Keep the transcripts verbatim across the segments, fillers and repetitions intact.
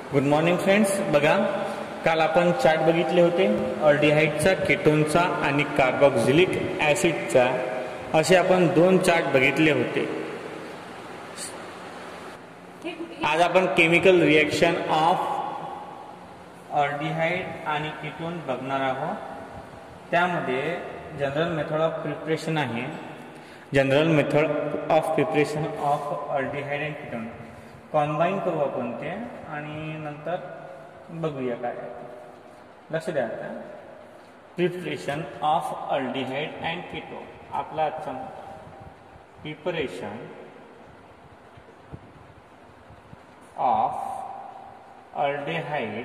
Good morning friends. बघा, काल आपण चार्ट बघितले होते अल्डिहाइडचा, केटोनचा आणि कार्बोक्सिलिक ॲसिडचा, असे आपण दोन चार्ट बघितले होते. आज आपण केमिकल रिएक्शन ऑफ अल्डिहाइड आणि केटोन बघणार आहोत. त्यामध्ये जनरल मेथड ऑफ प्रिपरेशन आहे. General method of preparation of aldehyde and ketone combine करू आपण ते आणि नंतर बघूया काय. लक्ष द्या. आता preparation of aldehyde and ketone आपला आजचा preparation of aldehyde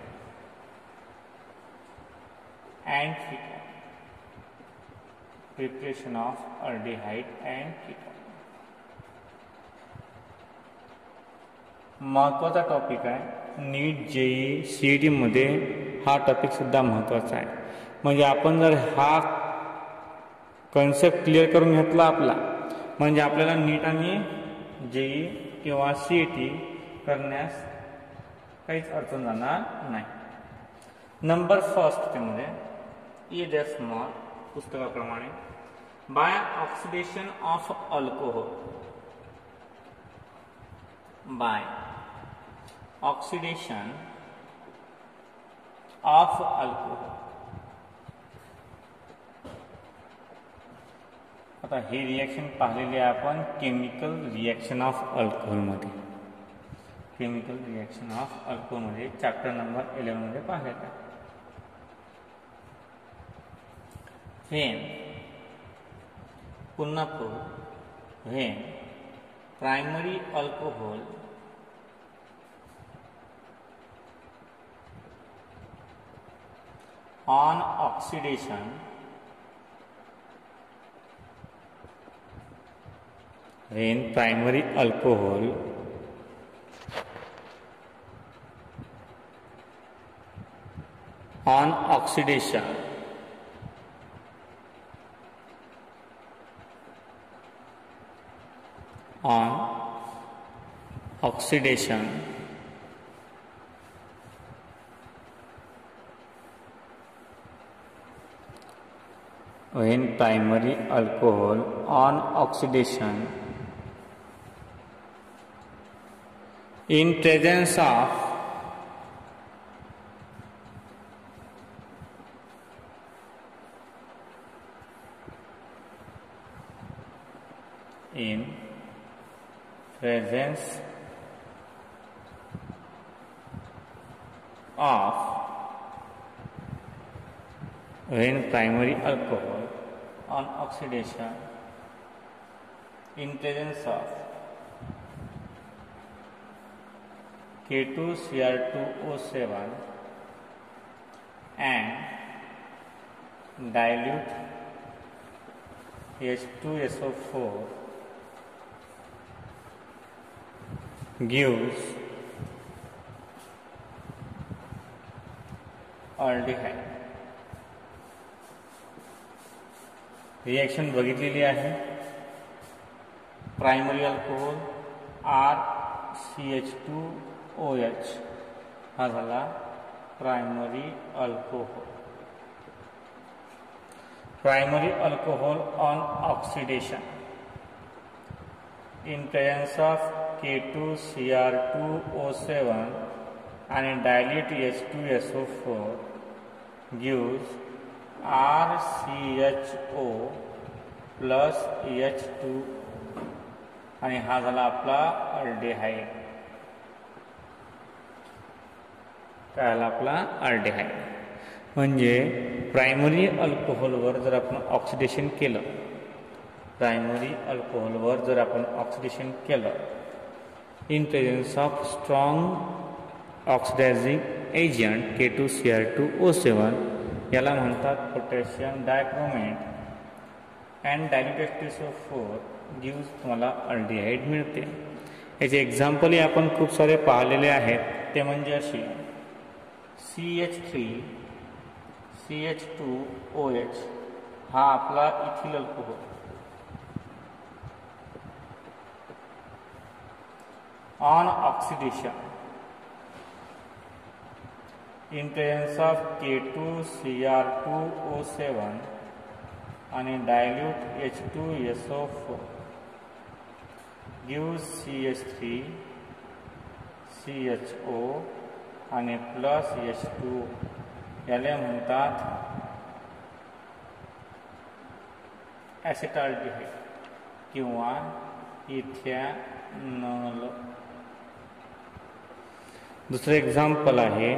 and ketone. Preparation of aldehyde and ketone महत्त्वाचा टॉपिक आहे. नीट, जेई, सी ई टीमध्ये हा टॉपिक सुद्धा महत्त्वाचा आहे. म्हणजे आपण जर हा कन्सेप्ट क्लिअर करून घेतला आपला, म्हणजे आपल्याला नीट आणि जेई किंवा सी ई टी करण्यास काहीच अडचण जाणार नाही. नंबर फर्स्ट त्यामध्ये ई दॅट स्मॉल पुस्तकाप्रमाणे by oxidation of alcohol. By oxidation of alcohol. आता हे रिएक्शन पाहिलेले आपण केमिकल रिएक्शन ऑफ अल्कोहोल मध्ये. केमिकल रिएक्शन ऑफ अल्कोहोल मध्ये चॅप्टर नंबर इलेवन मध्ये पाहिलेलं आहे. व्हेन पुन्हा when primary alcohol on oxidation when primary alcohol on oxidation on oxidation when primary alcohol on oxidation in presence of in presence of when primary alcohol on oxidation in presence of K two C r two O seven and dilute H two S O four gives aldehyde. Reaction बघितलेली आहे. Primary alcohol R C H two O H हा झाला primary alcohol. Primary alcohol on oxidation in presence of K two C R two O seven आणि dilute H two S O four gives R C H O plus H two आणि हा झाला आपला aldehyde. काय झाला आपला aldehyde. म्हणजे primary अल्कोहोलवर जर आपण ऑक्सिडेशन केलं, प्रायमरी अल्कोहोलवर जर आपण ऑक्सिडेशन केलं in presence of strong oxidising agent K two C R two O seven, याला म्हणतात potassium dichromate and diluted H two S O four gives तुम्हाला अल्डिहाइड मिळते. याचे एक्झाम्पलही आपण खूप सारे पाहिलेले आहेत. ते म्हणजे अशी C H three C H two O H हा आपला ethyl alcohol. on oxidation in presence of K two C R two O seven आणि dilute H two S O four gives C H three C H O आणि plus H to याला म्हणतात ॲसिटाल्डिहाइड किंवा ethanol. दुसरं example आहे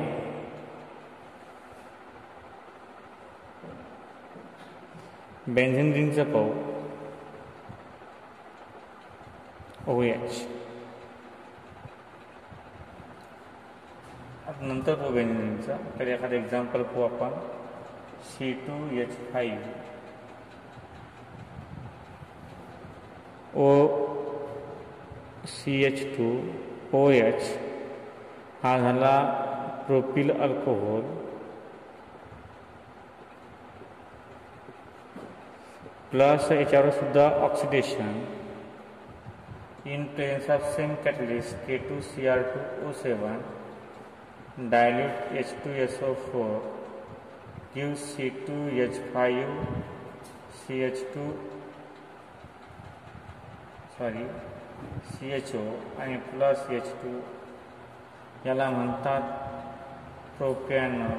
benzene रिंगचं पाहू O H. नंतर पाहू बेन्झीन रिंगचं. तर एखादं एक्झाम्पल पाहू आपण C two H five O C H two O H हा झाला प्रोपिल अल्कोहोल. प्लस याच्यावर सुद्धा oxidation in presence of same catalyst K two C R two O seven dilute H two S O four gives C two H five C H two sorry C H O आणि plus H to याला म्हणतात propanol.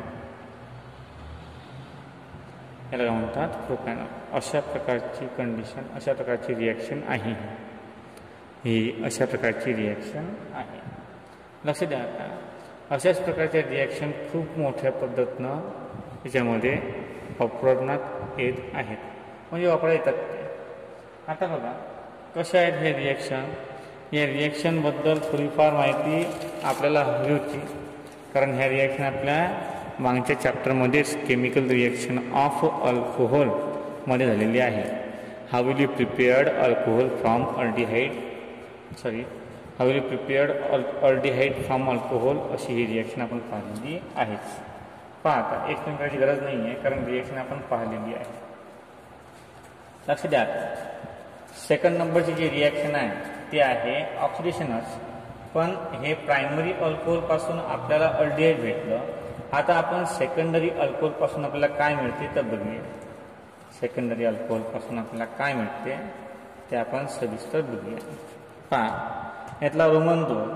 याला म्हणतात propanol. अशा प्रकारची condition, अशा प्रकारची reaction आहे. ही अशा प्रकारची रिॲक्शन आहे. लक्ष द्या. आता अशाच प्रकारच्या रिॲक्शन खूप मोठ्या पद्धतीनं त्याच्यामध्ये वापरण्यात येत आहेत, म्हणजे वापरता येतात ते. आता बघा कशा आहेत हे रिॲक्शन. या रिॲक्शनबद्दल थोडीफार माहिती आपल्याला हवी होती, कारण ह्या रिॲक्शन आपल्या मागच्या चॅप्टरमध्येच केमिकल रिॲक्शन ऑफ अल्कोहोल मध्ये झालेली आहे. How will you prepared alcohol from aldehyde sorry how will you prepared al aldehyde from alcohol अशी ही रिॲक्शन आपण पाहिलेली आहे. पहा आता एक्सप्लेन करायची गरज नाही आहे, कारण रिॲक्शन आपण पाहिलेली आहे. लक्ष द्या. सेकंड नंबरची जी रिॲक्शन आहे ती आहे ऑक्सिडेशनच. पण हे प्रायमरी अल्कोहोलपासून आपल्याला अल्डिहाइड भेटलं. आता आपण सेकंडरी अल्कोहोलपासून आपल्याला काय मिळते तर बघूया. सेकंडरी अल्कोहोलपासून आपल्याला काय मिळते ते आपण सविस्तर बघूया. पहा यातला रोमन दोन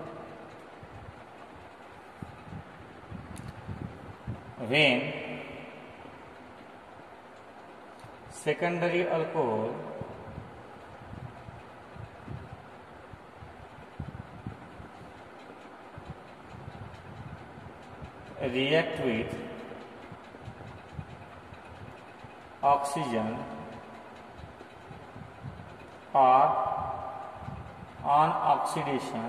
when secondary alcohol react with oxygen or on oxidation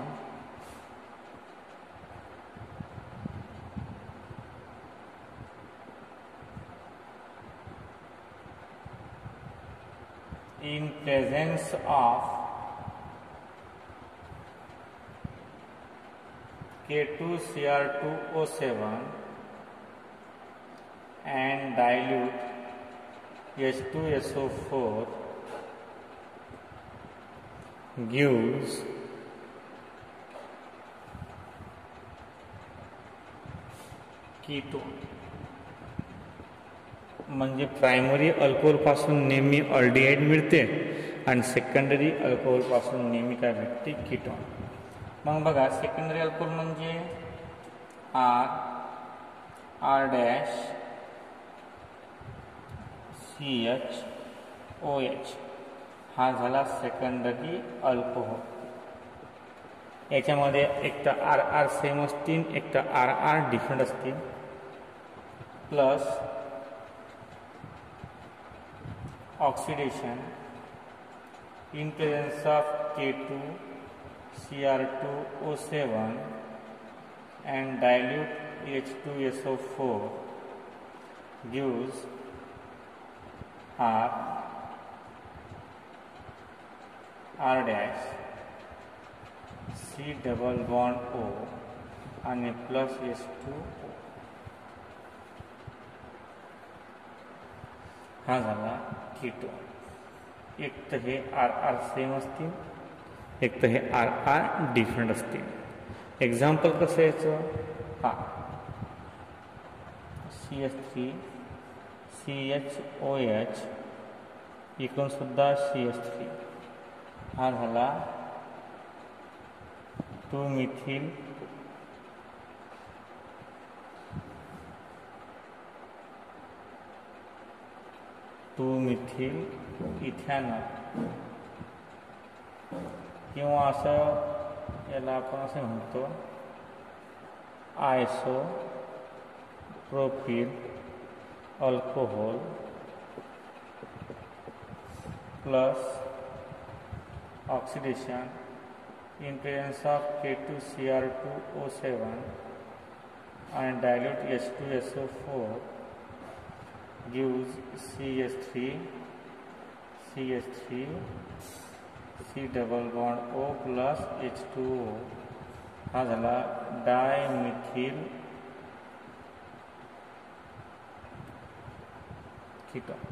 in presence of K two C r two O seven and dilute H two S O four gives ketone. म्हणजे प्रायमरी अल्कोहोलपासून नेहमी अल्डिहाइड मिळते आणि secondary अल्कोहोलपासून नेहमी काय भेटते ketone. मग बघा सेकंडरी अल्कोहोल म्हणजे R R dash C H O H हा झाला सेकंडरी अल्कोहोल. याच्यामध्ये एक तर आर आर सेम असतील, एक तर आर आर डिफरंट असतील. Plus oxidation in presence of K two C r two O seven and dilute H two S O four gives R R dash C double bond O and plus H two O. हा झाला ketone. एक तर हे R R same असतील, एक तर हे R R different असतील. एक्झाम्पल कसं यायचं? हा C H three C H O H इकडून सुद्धा सी एच थ्री हा झाला two methyl two methyl ethanol किंवा असं याला आपण असं म्हणतो isopropyl alcohol plus oxidation in presence of K two C r two O seven and dilute H two S O four gives C H three C H three C double bond O plus H two O हा झाला dimethyl ketone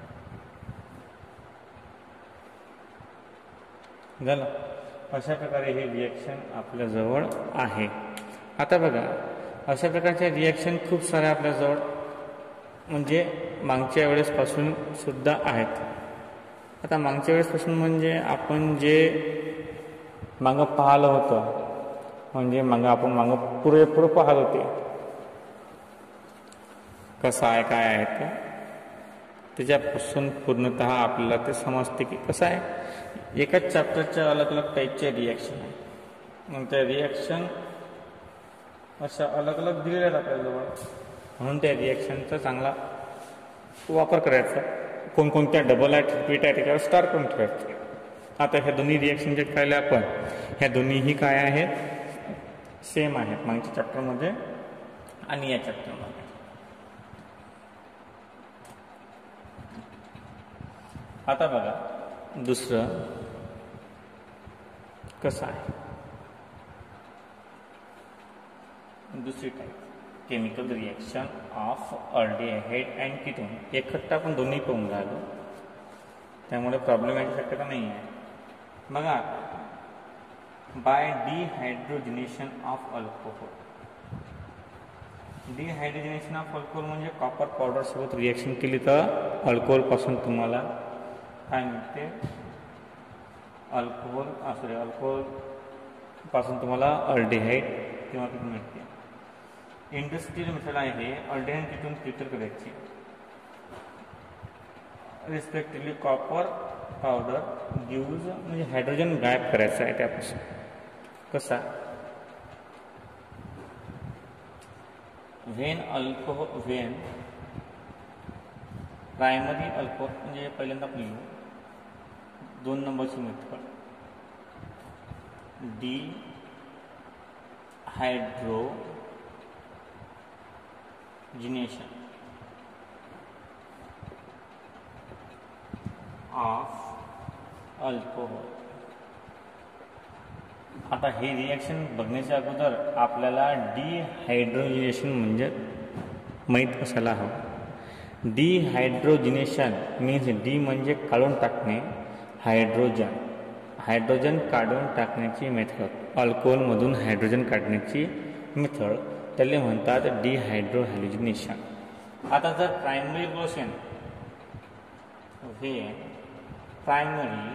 झालं. अशा प्रकारे हे reaction आपल्याजवळ आहे. आता बघा अशा प्रकारच्या रिॲक्शन खूप साऱ्या आपल्याजवळ म्हणजे मागच्या वेळेसपासून सुद्धा आहेत. आता मागच्या वेळेसपासून म्हणजे आपण जे मागं पाहिलं होतं म्हणजे मागं आपण मागं पुरेपूर पाहत होते कसं आहे काय आहे ते त्याच्यापासून पूर्णतः आपल्याला ते समजते की कसं आहे एकाच चॅप्टरच्या अलग अलग टाईपचे रिॲक्शन आहे. मग त्या रिॲक्शन अशा अलग अलग दिलेल्या आहेत आपल्याजवळ म्हणून त्या रिॲक्शनचा चांगला वापर करायचा. कोणकोणत्या डबल आहे ट्रिपीट आहे त्याच्यावर स्टार करून ठेवायचं. आता ह्या दोन्ही रिॲक्शन जे पाहिले आपण ह्या दोन्हीही काय आहेत सेम आहेत मागच्या चॅप्टरमध्ये आणि या चॅप्टरमध्ये. आता बघा दुसरं कसं आहे दुसरी type chemical reaction of aldehyde and ketone. एकखट्टा आपण दोन्ही पाहून राहिलो त्यामुळे प्रॉब्लेम याची शक्यता नाही आहे. बघा by dehydrogenation of alcohol. Dehydrogenation of alcohol म्हणजे कॉपर पावडर सोबत रिॲक्शन केली तर अल्कोहोल पासून तुम्हाला काय मिळते अल्कोहोल सॉरी अल्कोहोल पासून तुम्हाला अल्डिहाइड किंवा कीटोन मिळते. इंडस्ट्रियल मेथड आहे अल्डिहाइड कीटोन फिल्टर करायची रिस्पेक्टिव्हली. कॉपर पावडर यूज म्हणजे हायड्रोजन गायब करायचं आहे त्यापासून. कसा when alcohol when primary alcohol म्हणजे पहिल्यांदा आपण लिहू दोन नंबरची method dehydrogenation of alcohol. आता हे रिॲक्शन बघण्याच्या अगोदर आपल्याला डिहायड्रोजिनेशन म्हणजे माहीत असायला हवं. डिहायड्रोजिनेशन मीन्स डी म्हणजे काढून टाकणे हायड्रोजन हायड्रोजन काढून टाकण्याची मेथड अल्कोहोलमधून हायड्रोजन काढण्याची मेथड त्याला म्हणतात डिहायड्रोहॅलोजिनेशन. आता जर प्रायमरी रिएक्शन हे primary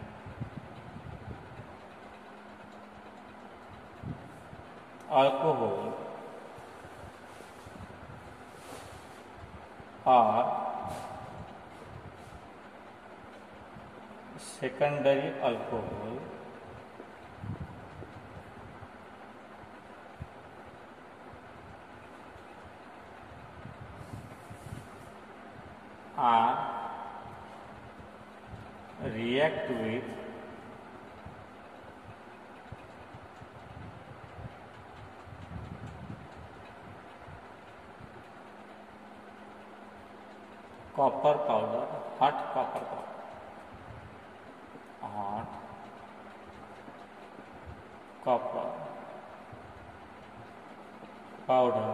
alcohol or secondary alcohol are react with copper powder, hot copper powder, hot copper powder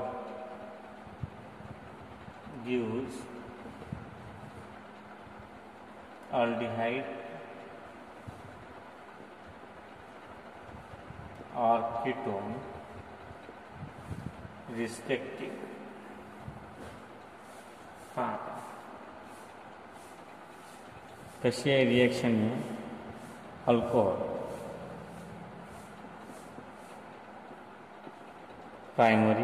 gives aldehyde or ketone respective. पहा कशी आहे रिएक्शन आहे alcohol primary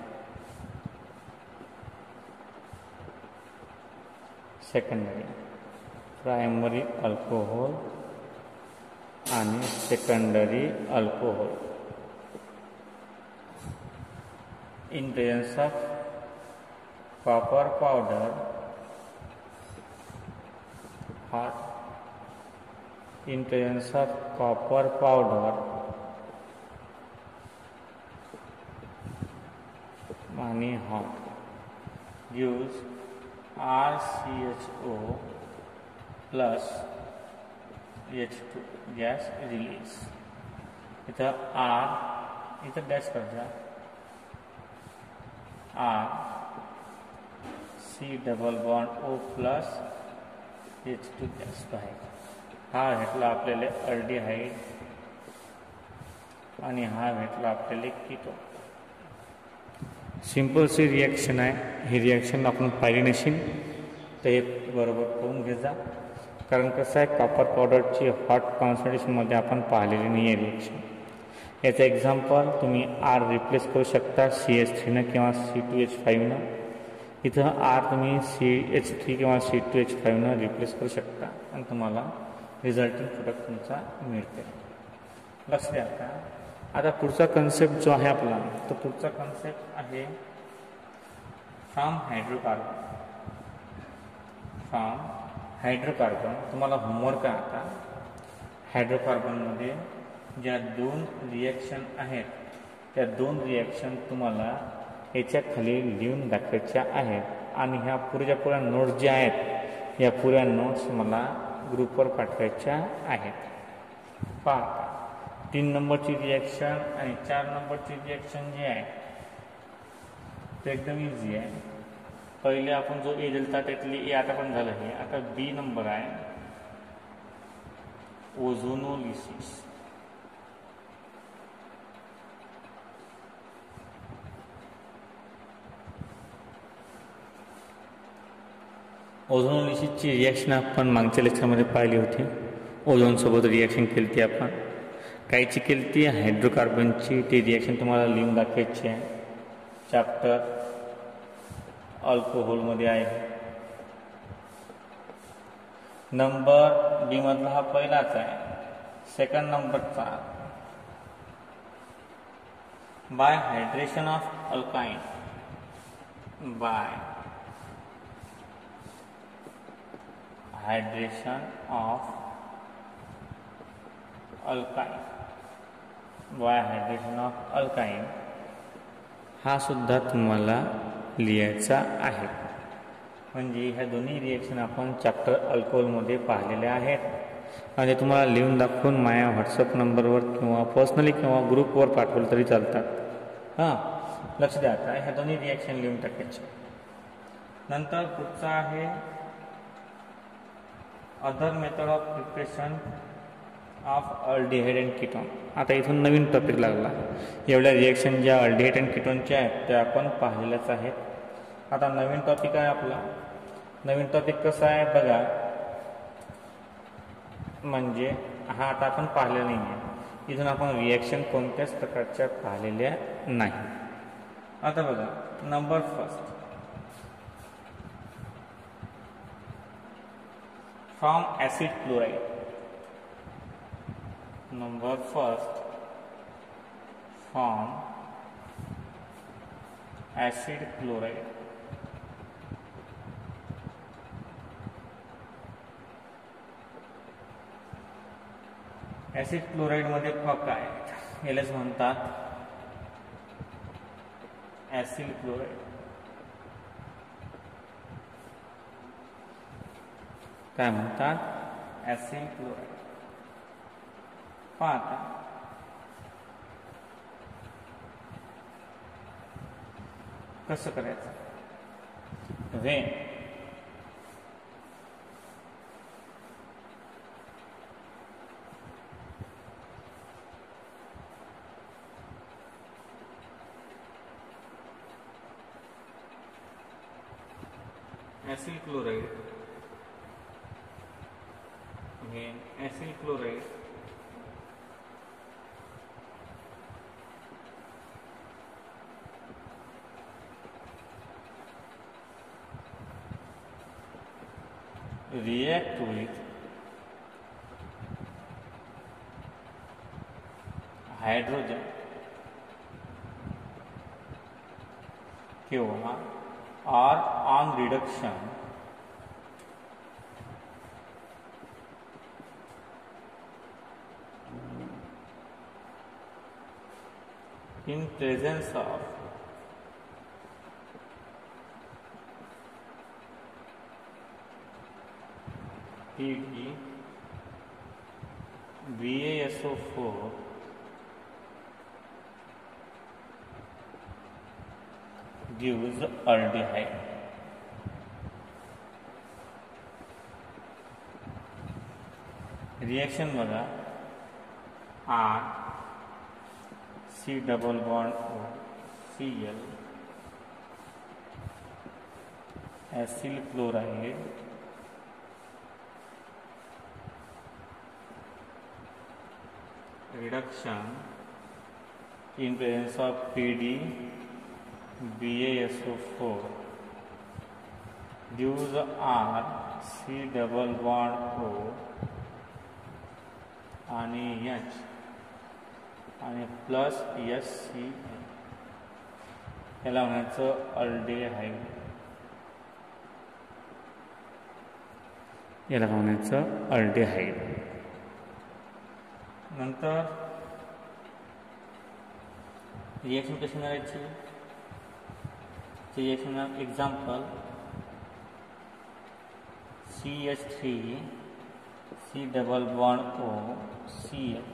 secondary primary alcohol आणि secondary alcohol in presence of copper powder hot in presence of copper powder आणि hot gives R C H O plus H two gas release. इथं R इथं dash करायचा R C double bond O plus H two gas पाहिजे. हा भेटला आपल्याला aldehyde आणि हा भेटला आपल्याला कीटोन. सिंपल सी रिॲक्शन आहे. ही रिॲक्शन आपण पाहिली नशीन तर हे बरोबर करून घे जा, कारण कसं आहे कॉपर पावडरची हॉट कॉन्सन्ट्रेशनमध्ये आपण पाहिलेली नाही आहे रिॲक्शन. याचं एक्झाम्पल तुम्ही आर रिप्लेस करू शकता सी एच थ्रीनं किंवा सी टू एच फाईव्हनं. इथं आर तुम्ही सी एच थ्री किंवा सी टू एच फाईव्हनं रिप्लेस करू शकता आणि तुम्हाला रिझल्टिंग प्रोडक्ट तुमचा मिळते. लक्ष द्या का. आता पुढचा कन्सेप्ट जो आहे आपला तो पुढचा कन्सेप्ट आहे फ्रॉम हायड्रोकार्बन. फ्रॉम हायड्रोकार्बन तुम्हाला होमवर्क आहे आता. हायड्रोकार्बनमध्ये ज्या दोन रिॲक्शन आहेत त्या दोन रिॲक्शन तुम्हाला याच्या खाली लिहून दाखवायच्या आहेत आणि ह्या पुऱ्या पुऱ्या नोट्स ज्या आहेत या पुऱ्या नोट्स मला ग्रुपवर पाठवायच्या आहेत. पहा तीन नंबरची रिॲक्शन आणि चार नंबरची रिॲक्शन जी आहे ते एकदम इझी आहे. पहिले आपण जो ए दिलता त्यातली ए आता पण झालं आहे. आता बी नंबर आहे ओझोनोलिसिस. ओझोनोलिसिसची रिॲक्शन आपण मागच्या लेक्चरमध्ये पाहिली होती. ओझोनसोबत रिॲक्शन केली ती आपण कायची केली ती हायड्रोकार्बनची. ती रिॲक्शन तुम्हाला लिहून दाखवायची आहे. चॅप्टर अल्कोहोलमध्ये आहे. नंबर बी मधला हा पहिलाच आहे. सेकंड नंबरचा by hydration of alkyne. By hydration of alkyne. By hydration of alkyne हा सुद्धा तुम्हाला लिहायचा आहे. म्हणजे ह्या दोन्ही रिॲक्शन आपण चॅप्टर अल्कोहोलमध्ये पाहिलेल्या आहेत आणि तुम्हाला लिहून दाखवून माझ्या व्हॉट्सअप नंबरवर किंवा पर्सनली किंवा ग्रुपवर पाठवलं तरी चालतात. हां लक्ष द्या. आता ह्या दोन्ही रिॲक्शन लिहून टाकायचे. नंतर पुढचा आहे other method of preparation of aldehyde and ketone. आता इथून नवीन टॉपिक लागला. एवढ्या रिॲक्शन ज्या अल्डिहाइड अँड कीटोनच्या आहेत त्या आपण पाहिलेल्याच आहेत. आता नवीन टॉपिक आहे आपला. नवीन टॉपिक कसा आहे बघा. म्हणजे हा आता आपण पाहिलेला नाही आहे. इथून आपण रिॲक्शन कोणत्याच प्रकारच्या पाहिलेल्या नाही. आता बघा number first from acid chloride. Number first from acid chloride. Acid क्लोराईडमध्ये फक आहे. यालाच म्हणतात ॲसिड क्लोराईड. काय म्हणतात ॲसिड क्लोराईड. पाहता कसं करायचं. When acyl chloride, when acyl chloride react with hydrogen किंवा or on reduction in presence of P D B A S O four gives aldehyde. Reaction बघा R C double bond O Cl acyl chloride reduction in presence of P D B A S O four gives R C double bond O आणि H आणि plus S C याला म्हणायचं aldehyde, याला म्हणायचं aldehyde. नंतर reaction कशी करायची, reaction example C H three C double bond O C L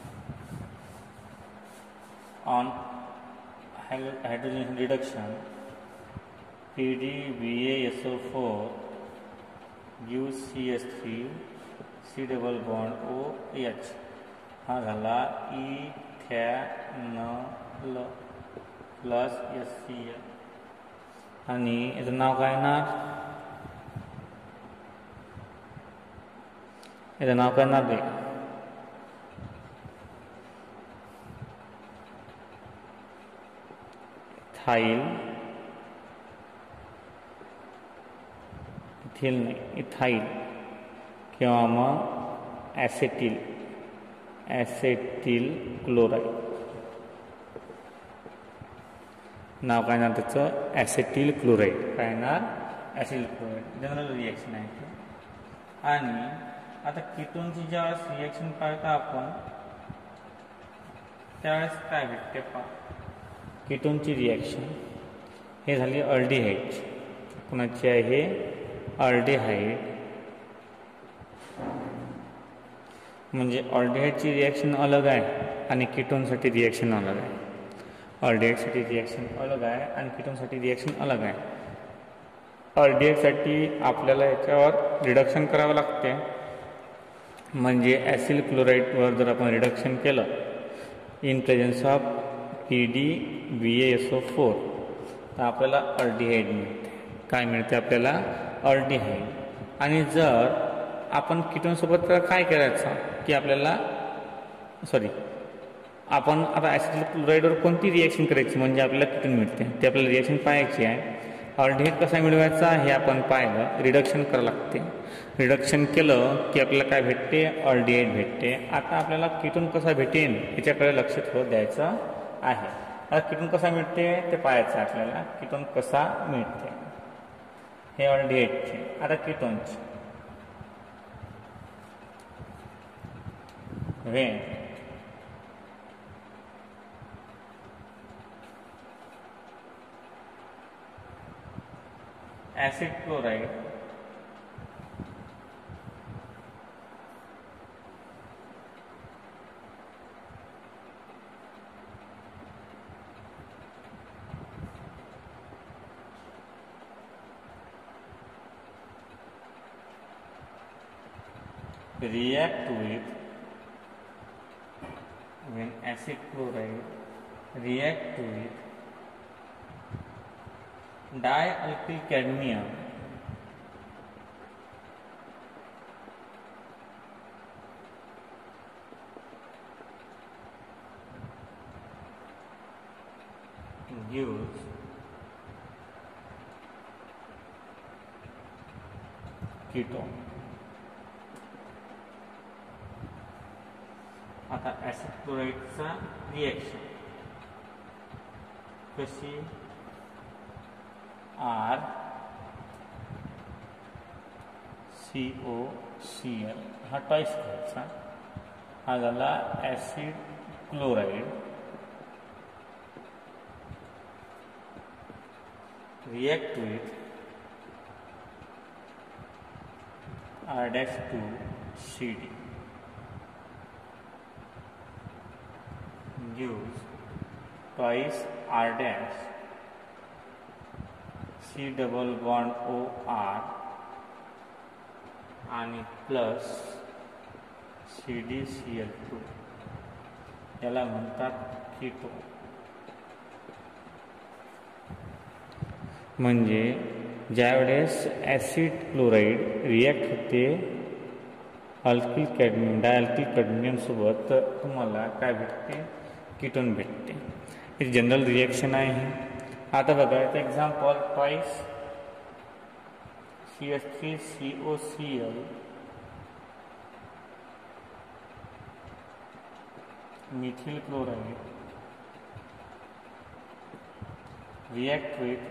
on hydrogen reduction P D B A S O four gives C H three C double bond O H. हा झाला ethanol plus S C L आणि याचं नाव काय येणार, याचं नाव काय येणार रे, इथाइल इथिल नाही इथाइल किंवा मग ॲसेटिल ॲसेटिल क्लोराईड. नाव काय येणार त्याचं, ॲसेटिल क्लोराईड. काय येणार, ॲसिड क्लोराईड. जनरल रिएक्शन आहे ते. आणि आता कीटोनची ज्यावेळेस रिएक्शन पाहता आपण त्यावेळेस काय भेटते पहा, कीटोनची रिएक्शन हे झाली अल्डिहाइड. कोणाची आहे, अल्डिहाइड. म्हणजे अल्डिहाइडची रिएक्शन अलग आहे आणि कीटोनसाठी रिएक्शन अलग आहे. अल्डिहाइडसाठी रिएक्शन अलग आहे आणि कीटोनसाठी रिएक्शन अलग आहे. अल्डिहाइडसाठी आपल्याला याच्यावर रिडक्शन करावं लागते, म्हणजे ॲसिल क्लोराईडवर जर आपण रिडक्शन केलं in presence of P D B A S O four तर आपल्याला अल्डिहाइड मिळते. काय मिळते आपल्याला, अल्डिहाइड. आणि जर आपण कीटोनसोबत काय करायचं की आपल्याला सॉरी आपण आता ॲसिड क्लोराईडवर कोणती रिएक्शन करायची म्हणजे आपल्याला कीटोन मिळते ते आपल्याला रिएक्शन पाहायची आहे. अल्डिहाइड कसा मिळवायचा हे आपण पाहिलं, रिडक्शन करावं लागते. रिडक्शन केलं की आपल्याला काय भेटते, अल्डिहाइड भेटते. आता आपल्याला कीटोन कसा भेटेन याच्याकडे लक्ष थोडं द्यायचं आहे. आता कीटोन कसा मिळते ते पाहायचं आपल्याला, कीटोन कसा मिळते. हे अल्डिहाइडचे. आता कीटोनचे when acid chloride react with when acid chloride react with dialkyl cadmium gives ketone. आता ऍसिड क्लोराईडचा रिएक्शन कशी R C O C L हा टॉईस करायचा हा झाला acid chloride react with R dash two C D gives twice R dash C double bond O R आणि plus C D C L two याला म्हणतात ketone. म्हणजे ज्यावेळेस acid chloride react होते अल्किल कॅडमियम डायअल्किल कॅडमियमसोबत तर तुम्हाला काय भेटते कीटोन भेटते. हे जनरल रिॲक्शन आहे. आता बघा याचं example twice C S three C O C L methyl chloride react with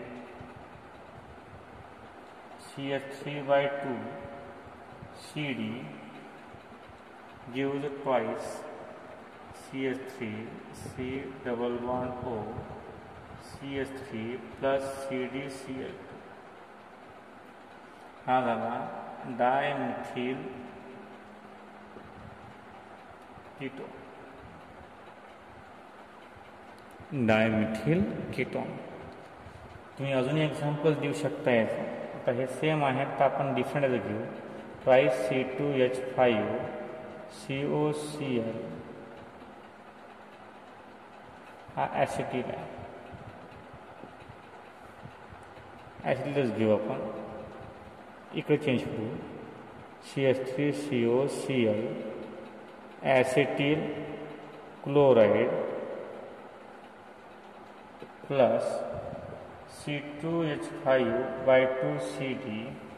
C H three by two C D gives twice C H three C double bond O C H three plus C D C L two हा झाला dimethyl ketone. Dimethyl ketone तुम्ही अजूनही example देऊ शकता याचं. आता हे same आहेत तर आपण डिफरंट घेऊ. Twice C two H five C O C L हा ॲसिटिल आहे. ॲसिटिलच घेऊ आपण. इकडे चेंज करू. C H three C O C L acetyl chloride plus C two H five by two C D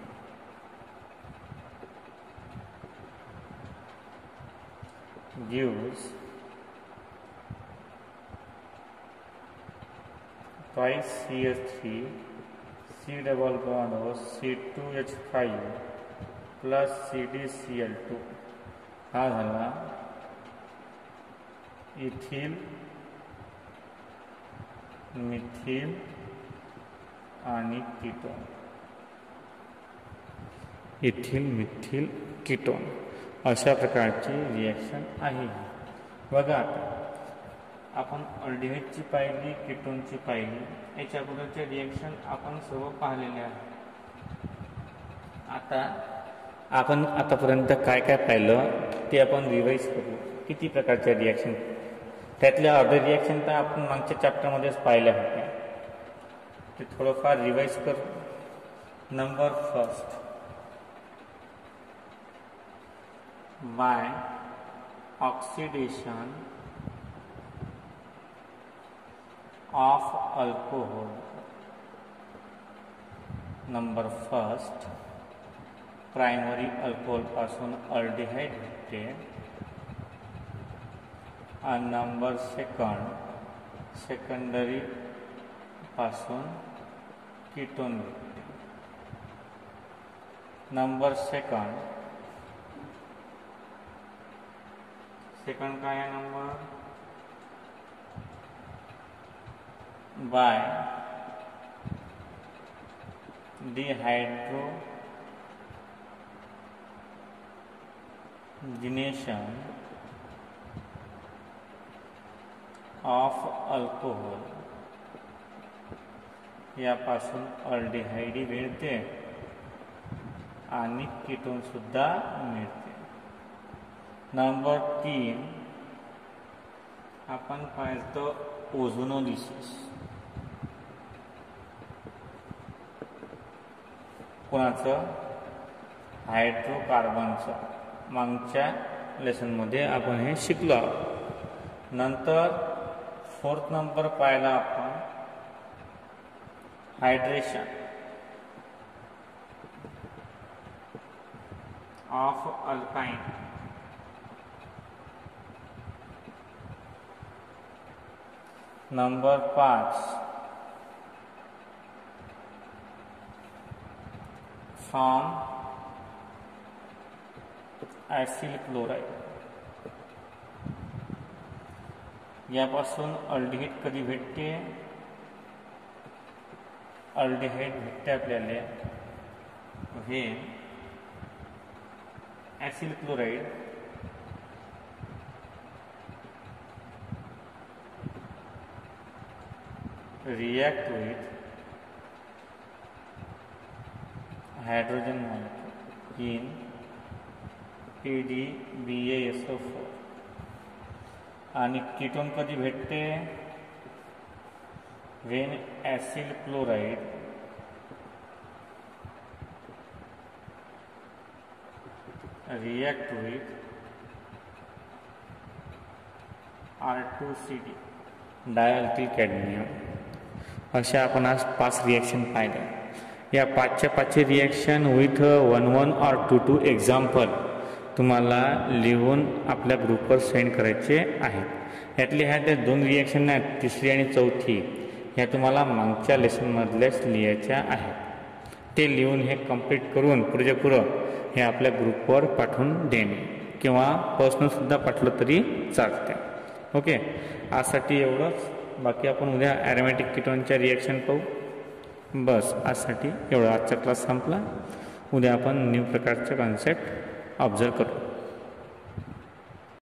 gives twice C H three C double bond O C two H five plus C D C L two हा झाला ethyl methyl आणि ketone. Ethyl methyl ketone अशा प्रकारची reaction आहे. बघा आपण अल्डिहाइडची पाहिली कीटोनची पाहिली याच्या अगोदरचे रिॲक्शन आपण सर्व पाहिलेले आहे. आता आपण आतापर्यंत काय काय पाहिलं ते आपण रिवाइज करू. किती प्रकारच्या रिॲक्शन त्यातल्या अर्धे रिॲक्शन तर आपण मागच्या चॅप्टरमध्येच पाहिल्या होत्या ते थोडंफार रिवाइज करू. Number first by oxidation of alcohol. Number first primary alcohol पासून अल्डिहाइड भेटते आणि नंबर सेकंड सेकंडरी पासून कीटोन भेटते. नंबर सेकंड सेकंड काय आहे number by dehydrogenation of alcohol यापासून अल्डिहाइड मिळते आणि कीटोन सुद्धा मिळते. नंबर तीन आपण पाहतो ओझोनोलिसिस. कोणाचं हायड्रोकार्बनचं मागच्या लेसनमध्ये आपण हे शिकलो. नंतर फोर्थ नंबर पाहिला आपण हायड्रेशन ऑफ अल्काइन नंबर पाँच फ्रॉम ॲसिल क्लोराइड यापासून अल्डिहाइड कधी भेटते अल्डिहाइड भेटते आपल्याला हे acyl chloride react with hydrogen molecule in P D B A S O four आणि कीटोन कधी भेटते when acyl chloride react with R two C D dialkyl cadmium. अशा आपण आज पाच रिॲक्शन पाहिल्या। या पाचच्या पाचचे रिॲक्शन विथ वन वन और टू टू एक्झाम्पल तुम्हाला लिहून आपल्या ग्रुपवर सेंड करायचे आहेत। यातले ह्या त्या दोन रिॲक्शन आहेत, तिसरी आणि चौथी, ह्या तुम्हाला मागच्या लेसनमधल्याच लिहायच्या आहेत। ते लिहून हे कंप्लीट करून पुढच्या पुढं हे आपल्या ग्रुपवर पाठवून देणे किंवा पर्सनलसुद्धा पाठवलं तरी चालते। ओके, आजसाठी एवढंच। बाकी आपण उद्या ॲरोमॅटिक कीटोनच्या रिॲक्शन पाहू। बस आजसाठी एवढं। आजचा क्लास संपला। उद्या आपण न्यू प्रकारचे कॉन्सेप्ट ऑब्झर्व करू।